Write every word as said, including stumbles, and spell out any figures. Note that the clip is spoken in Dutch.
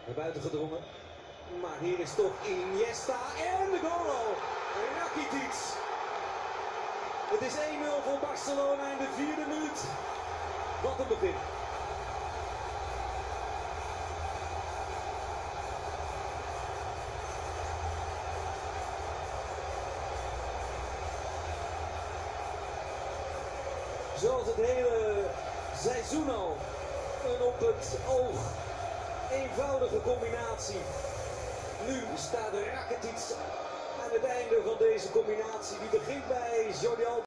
Naar buiten gedrongen. Maar hier is toch Iniesta en de goal. Rakitic. Het is één nul voor Barcelona in de vierde minuut. Wat een begin. Zoals het hele seizoen al. Een op het oog eenvoudige combinatie. Nu staat Rakitic aan het einde van deze combinatie. Die begint bij Jordi Alba.